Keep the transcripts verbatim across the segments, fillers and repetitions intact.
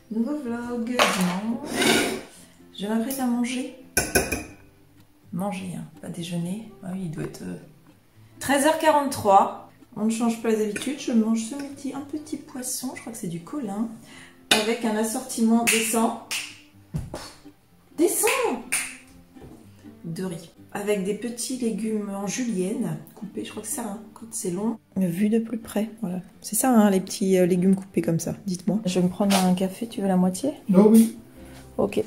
Nouveau vlog dimanche. Je m'apprête à manger. Manger, hein, pas déjeuner. Ah oui, il doit être euh, treize heures quarante-trois. On ne change pas les habitudes. Je mange ce midi un petit poisson. Je crois que c'est du colin. Avec un assortiment décent. Décent de riz. Avec des petits légumes en julienne. Coupés, je crois que c'est ça, hein, quand c'est long. Vu de plus près, voilà. C'est ça, hein, les petits euh, légumes coupés comme ça. Dites-moi. Je vais me prendre un café. Tu veux la moitié? Non, oui. Ok.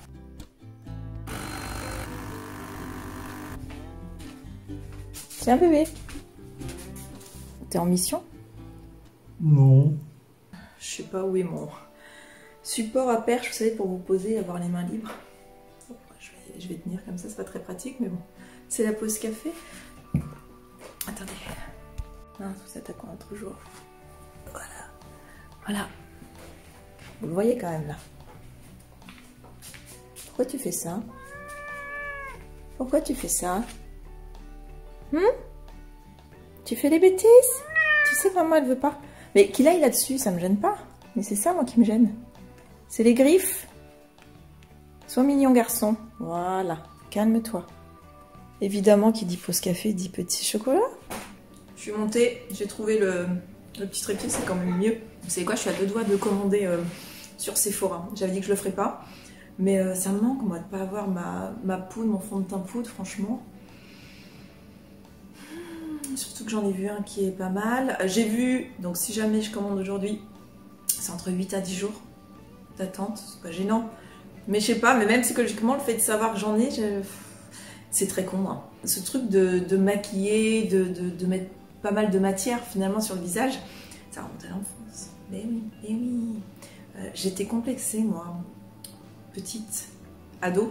Tiens bébé. T'es en mission? Non. Je sais pas où est mon support à perche, vous savez, pour vous poser et avoir les mains libres. Je vais, je vais tenir comme ça, c'est pas très pratique, mais bon. C'est la pause café. Attendez. Non, vous attaquons un autre jour. Voilà. Voilà. Vous le voyez quand même là. Pourquoi tu fais ça? Pourquoi tu fais ça? Hum? Tu fais des bêtises? Tu sais que maman elle veut pas. Mais qu'il aille là-dessus, ça me gêne pas. Mais c'est ça moi qui me gêne. C'est les griffes. Sois mignon garçon. Voilà. Calme-toi. Évidemment qui dit pause café dit petit chocolat. Je suis montée, j'ai trouvé le, le petit trépied, c'est quand même mieux. Vous savez quoi, je suis à deux doigts de commander euh, sur Sephora. J'avais dit que je le ferais pas. Mais euh, ça me manque moi de pas avoir ma, ma poudre, mon fond de teint poudre, franchement. Surtout que j'en ai vu un qui est pas mal. J'ai vu, donc si jamais je commande aujourd'hui, c'est entre huit à dix jours d'attente. C'est pas gênant. Mais je sais pas, mais même psychologiquement, le fait de savoir que j'en ai, je... c'est très con. Hein. Ce truc de, de maquiller, de, de, de mettre pas mal de matière finalement sur le visage, ça remonte à l'enfance. Mais oui, mais oui. Euh, J'étais complexée, moi, petite, ado.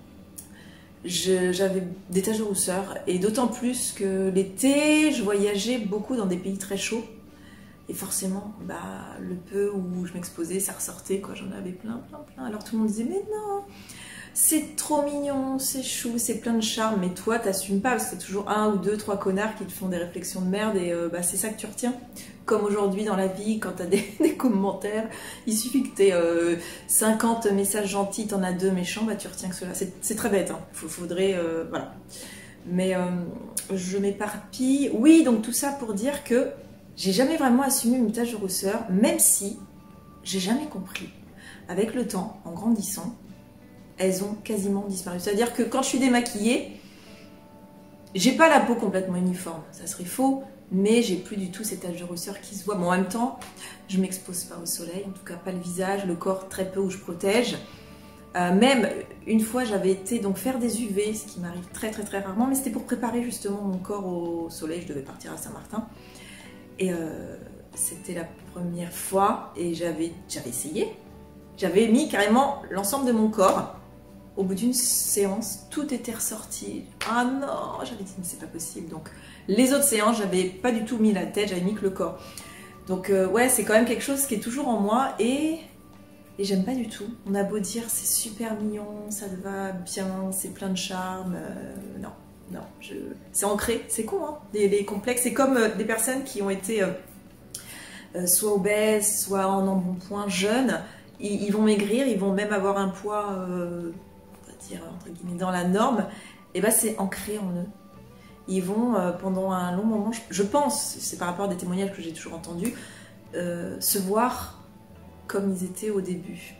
J'avais des taches de rousseur et d'autant plus que l'été, je voyageais beaucoup dans des pays très chauds et forcément, bah, le peu où je m'exposais, ça ressortait, quoi. J'en avais plein, plein, plein. Alors tout le monde disait, mais non, c'est trop mignon, c'est chou, c'est plein de charme, mais toi, t'assumes pas parce que c'est toujours un ou deux, trois connards qui te font des réflexions de merde et euh, bah, c'est ça que tu retiens. Comme aujourd'hui dans la vie, quand t'as des, des commentaires, il suffit que t'aies euh, cinquante messages gentils, t'en as deux méchants, bah tu retiens que cela. C'est très bête, hein. Faut, faudrait... Euh, voilà. Mais euh, je m'éparpille. Oui, donc tout ça pour dire que j'ai jamais vraiment assumé une tache de rousseur, même si j'ai jamais compris. Avec le temps, en grandissant, elles ont quasiment disparu. C'est-à-dire que quand je suis démaquillée, j'ai pas la peau complètement uniforme, ça serait faux, mais j'ai plus du tout ces taches de rousseur qui se voient. Bon, en même temps, je m'expose pas au soleil, en tout cas pas le visage, le corps très peu où je protège. Euh, même une fois, j'avais été donc faire des U V, ce qui m'arrive très très très rarement, mais c'était pour préparer justement mon corps au soleil. Je devais partir à Saint-Martin. Et euh, c'était la première fois et j'avais essayé. J'avais mis carrément l'ensemble de mon corps. Au bout d'une séance, tout était ressorti. Ah non, j'avais dit, mais c'est pas possible. Donc, les autres séances, j'avais pas du tout mis la tête, j'avais mis que le corps. Donc, euh, ouais, c'est quand même quelque chose qui est toujours en moi et, et j'aime pas du tout. On a beau dire, c'est super mignon, ça te va bien, c'est plein de charme. Euh, non, non, je... c'est ancré, c'est con, hein, les, les complexes. C'est comme euh, des personnes qui ont été euh, euh, soit obèses, soit en embonpoint, jeunes. Ils, ils vont maigrir, ils vont même avoir un poids... Euh, dire entre guillemets dans la norme, et ben c'est ancré en eux. Ils vont euh, pendant un long moment, je, je pense, c'est par rapport à des témoignages que j'ai toujours entendus, euh, se voir comme ils étaient au début.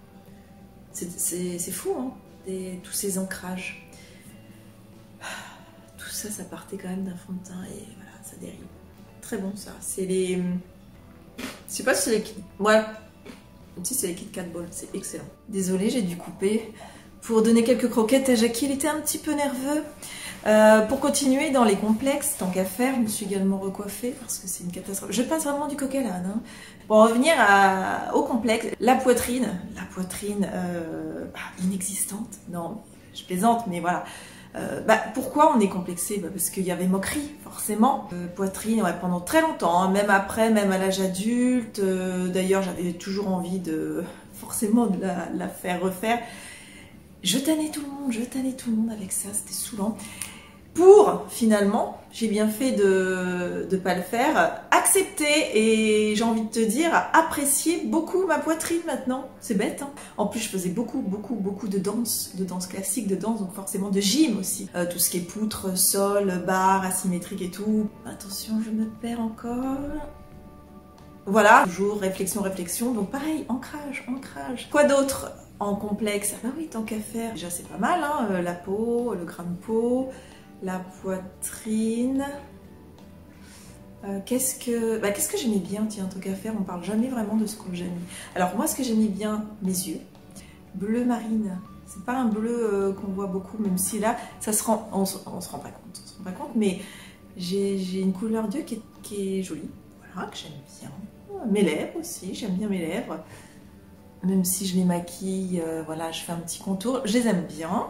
C'est fou, hein, des, tous ces ancrages. Tout ça, ça partait quand même d'un fond de teint et voilà, ça dérive. Très bon ça. C'est les... Je sais pas si c'est les... Ouais, si c'est les Kit Kat Balls, c'est excellent. Désolée, j'ai dû couper. Pour donner quelques croquettes à Jackie, il était un petit peu nerveux. Euh, pour continuer dans les complexes, tant qu'à faire, je me suis également recoiffée parce que c'est une catastrophe. Je passe vraiment du coq à l'âne. Hein. Pour revenir à, au complexe, la poitrine, la poitrine euh, bah, inexistante. Non, je plaisante, mais voilà. Euh, bah, pourquoi on est complexé? Bah, parce qu'il y avait moquerie, forcément. Euh, poitrine, ouais, pendant très longtemps, hein, même après, même à l'âge adulte. Euh, D'ailleurs, j'avais toujours envie de forcément de la, la faire refaire. Je tannais tout le monde, je tannais tout le monde avec ça, c'était saoulant. pour, finalement, j'ai bien fait de ne pas le faire, accepter et j'ai envie de te dire, apprécier beaucoup ma poitrine maintenant. C'est bête, hein. En plus, je faisais beaucoup, beaucoup, beaucoup de danse, de danse classique, de danse, donc forcément de gym aussi. Euh, tout ce qui est poutre, sol, barre, asymétrique et tout. Attention, je me perds encore. Voilà, toujours réflexion, réflexion. Donc pareil, ancrage, ancrage. Quoi d'autre en complexe? Bah oui, tant qu'à faire. Déjà, c'est pas mal, hein. Euh, la peau, le grain de peau. La poitrine. Euh, qu'est-ce que bah, qu'est-ce que j'aimais bien, tiens, tant qu'à faire, on parle jamais vraiment de ce que j'aime. Alors moi, ce que j'aimais bien, mes yeux, bleu marine. C'est pas un bleu euh, qu'on voit beaucoup, même si là, ça se rend, on, se, on se rend pas compte, on se rend pas compte, mais j'ai une couleur d'yeux qui, qui est jolie, voilà, que j'aime bien. Mes lèvres aussi, j'aime bien mes lèvres. Même si je les maquille, euh, voilà, je fais un petit contour, je les aime bien.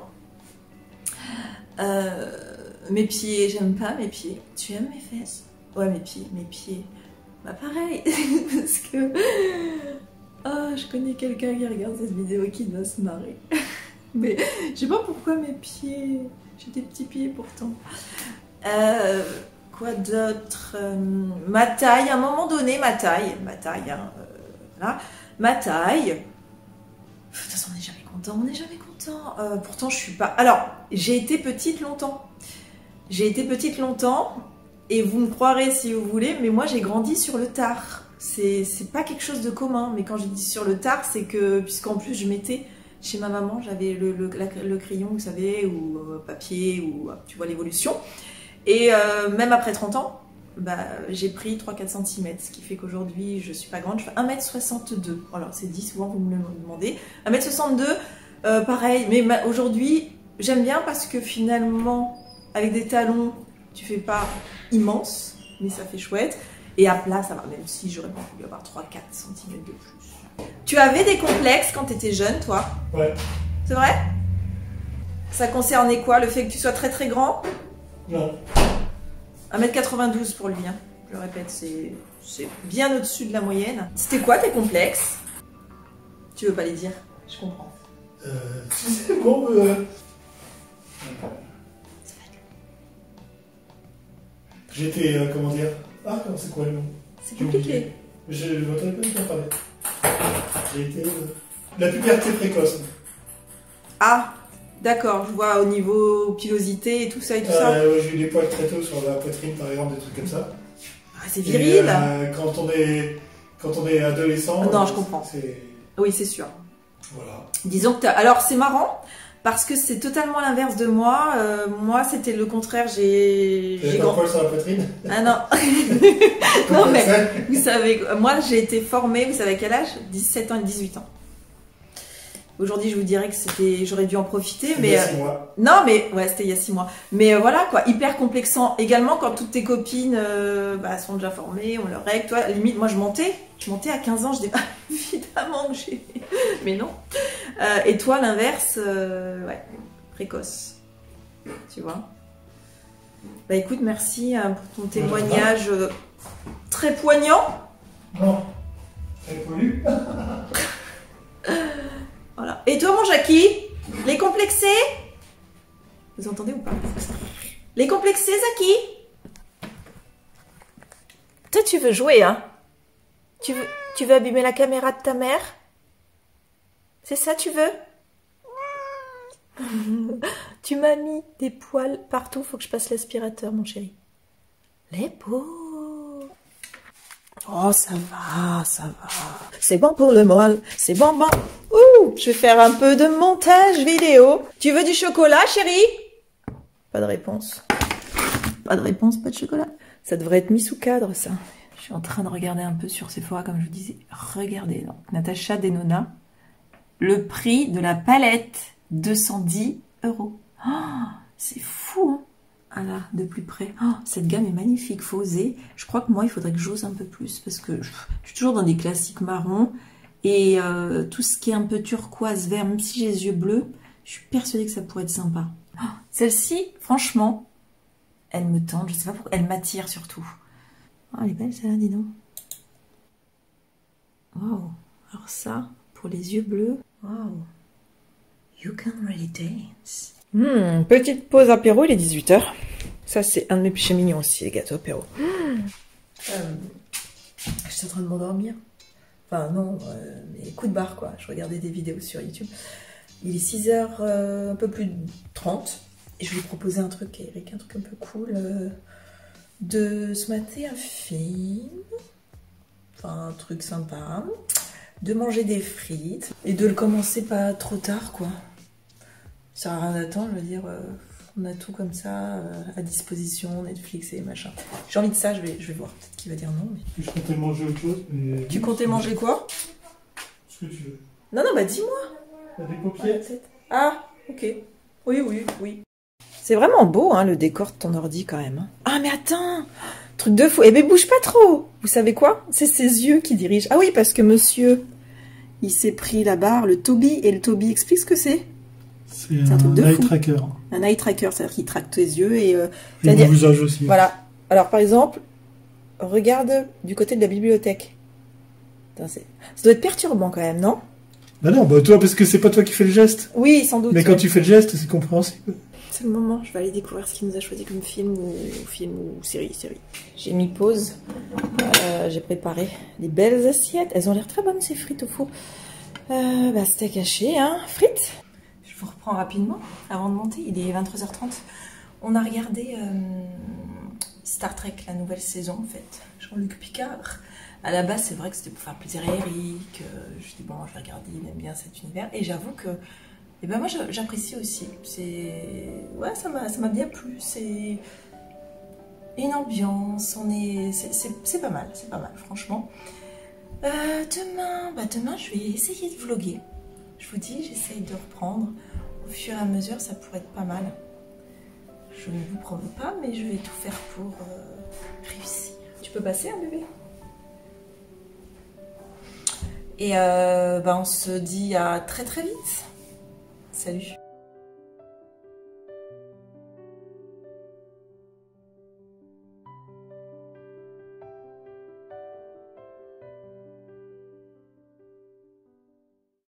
Euh, mes pieds, j'aime pas mes pieds. Tu aimes mes fesses? Ouais, mes pieds, mes pieds. Bah pareil, parce que... Oh, je connais quelqu'un qui regarde cette vidéo qui doit se marrer. Mais je sais pas pourquoi mes pieds... J'ai des petits pieds pourtant. Euh, quoi d'autre? euh, Ma taille, à un moment donné, ma taille, ma taille, hein, euh, voilà. Ma taille... De toute façon, on n'est jamais content, on n'est jamais content. Euh, pourtant, je suis pas... Alors, j'ai été petite longtemps. J'ai été petite longtemps, et vous me croirez si vous voulez, mais moi, j'ai grandi sur le tard. C'est pas quelque chose de commun, mais quand je dis sur le tard, c'est que, puisqu'en plus, je mettais chez ma maman, j'avais le, le, le crayon, vous savez, ou euh, papier, ou tu vois l'évolution. Et euh, même après trente ans, bah, j'ai pris trois à quatre centimètres, ce qui fait qu'aujourd'hui, je suis pas grande, je fais un mètre soixante-deux. Alors, c'est dit, souvent, vous me le demandez. un mètre soixante-deux, euh, pareil, mais aujourd'hui, j'aime bien parce que finalement, avec des talons, tu fais pas immense, mais ça fait chouette. Et à plat, ça va, même si j'aurais pas voulu avoir trois à quatre centimètres de plus. Tu avais des complexes quand tu étais jeune, toi? Ouais. C'est vrai? Ça concernait quoi? Le fait que tu sois très très grand? Non. un mètre quatre-vingt-douze pour lui, hein. Je le répète, c'est bien au-dessus de la moyenne. C'était quoi tes complexes? Tu veux pas les dire? Je comprends. Euh, si c'est bon, euh... J'étais, euh, comment dire... Ah, c'est quoi le nom? C'est compliqué. Je ne m'entendais pas du tout en parler. J'ai été... Euh... La puberté précoce. Ah, d'accord, je vois au niveau pilosité et tout ça et tout euh, ça. Ouais, j'ai eu des poils très tôt sur la poitrine, par exemple, des trucs comme ça. Ah, c'est viril. Euh, quand, on est, quand on est adolescent... Non, je comprends. Oui, c'est sûr. Voilà. Disons que t'as... Alors, c'est marrant, parce que c'est totalement l'inverse de moi. Euh, moi, c'était le contraire. J'ai... J'ai pas de poils sur la poitrine? Ah non. Non, mais vous savez, moi, j'ai été formée, vous savez à quel âge? dix-sept ans et dix-huit ans. Aujourd'hui, je vous dirais que c'était, j'aurais dû en profiter, mais il y a six mois. Non, mais ouais, c'était il y a six mois. Mais euh, voilà quoi, hyper complexant. Également, quand toutes tes copines euh, bah, sont déjà formées, on leur règle, toi, limite, moi je montais, je montais à quinze ans, je dis ah, évidemment que j'ai, mais non. Euh, et toi, l'inverse, euh, ouais, précoce, tu vois. Bah écoute, merci hein, pour ton témoignage euh, très poignant. Non, très poilu. Voilà. Et toi, mon Jackie, les complexés? Vous entendez ou pas? Les complexés, Zaki? Toi, tu veux jouer, hein? Tu veux, tu veux abîmer la caméra de ta mère? C'est ça, tu veux? Tu m'as mis des poils partout, faut que je passe l'aspirateur, mon chéri. Les peaux. Oh, ça va, ça va. C'est bon pour le moral, c'est bon, bon. Ouh, je vais faire un peu de montage vidéo. Tu veux du chocolat, chérie? Pas de réponse. Pas de réponse, pas de chocolat. Ça devrait être mis sous cadre, ça. Je suis en train de regarder un peu sur Sephora, comme je vous disais. Regardez, donc, Natacha Denona. Le prix de la palette, deux cent dix euros. Oh, c'est fou, hein? Ah là, de plus près. Oh, cette gamme est magnifique, faut oser. Je crois que moi, il faudrait que j'ose un peu plus parce que je, je suis toujours dans des classiques marrons. Et euh, tout ce qui est un peu turquoise, vert, même si j'ai les yeux bleus, je suis persuadée que ça pourrait être sympa. Oh, celle-ci, franchement, elle me tente. Je sais pas pourquoi. Elle m'attire surtout. Oh, elle est belle celle-là, dis donc. Wow. Alors ça, pour les yeux bleus. Wow. You can really dance. Hmm, petite pause apéro, il est dix-huit heures. Ça, c'est un de mes péchés mignons aussi, les gâteaux apéro. Mmh. Euh, J'étais en train de m'endormir. Enfin, non, euh, mais coup de barre, quoi. Je regardais des vidéos sur YouTube. Il est six heures, euh, un peu plus de trente. Et je lui ai proposé un truc, Eric, un truc un peu cool. Euh, de se mater un film. Enfin, un truc sympa. De manger des frites. Et de le commencer pas trop tard, quoi. Ça sert à rien d'attendre, je veux dire... Euh, on a tout comme ça euh, à disposition, Netflix et machin. J'ai envie de ça, je vais, je vais voir. Peut-être qu'il va dire non. Mais... Je comptais manger autre chose. Mais... Tu comptais manger quoi? Ce que tu veux. Non, non, bah dis-moi. Des paupiètes. Ah, ok. Oui, oui, oui. C'est vraiment beau, hein, le décor de ton ordi quand même. Ah, mais attends, truc de fou. Eh ben, bouge pas trop. Vous savez quoi? C'est ses yeux qui dirigent. Ah oui, parce que monsieur, il s'est pris la barre, le Toby, et le Toby explique ce que c'est. C'est un, un eye tracker. Un eye tracker, c'est-à-dire qu'il traque tes yeux et... Euh, et mon visage aussi. Voilà. Alors, par exemple, regarde du côté de la bibliothèque. Putain, ça doit être perturbant quand même, non? Bah non, bah toi, parce que c'est pas toi qui fais le geste. Oui, sans doute. Mais quand ouais. tu fais le geste, c'est compréhensible. C'est le moment, je vais aller découvrir ce qu'il nous a choisi comme film ou film ou série. série. J'ai mis pause, euh, j'ai préparé des belles assiettes. Elles ont l'air très bonnes, ces frites au four. Euh, bah, steak haché, hein, frites. Je vous reprends rapidement, avant de monter, il est vingt-trois heures trente. On a regardé euh, Star Trek, la nouvelle saison, en fait. Jean-Luc Picard. À la base, c'est vrai que c'était pour faire plaisir à Eric. Je dis, bon, je vais regarder, il aime bien cet univers. Et j'avoue que, eh ben moi, j'apprécie aussi. C'est, ouais, ça m'a bien plu. C'est une ambiance, on est, c'est pas mal, c'est pas mal, franchement. Euh, demain, bah demain, je vais essayer de vlogger. Je vous dis, j'essaye de reprendre. Au fur et à mesure, ça pourrait être pas mal. Je ne vous promets pas, mais je vais tout faire pour euh, réussir. Tu peux passer, hein, bébé? Et euh, bah on se dit à très très vite. Salut.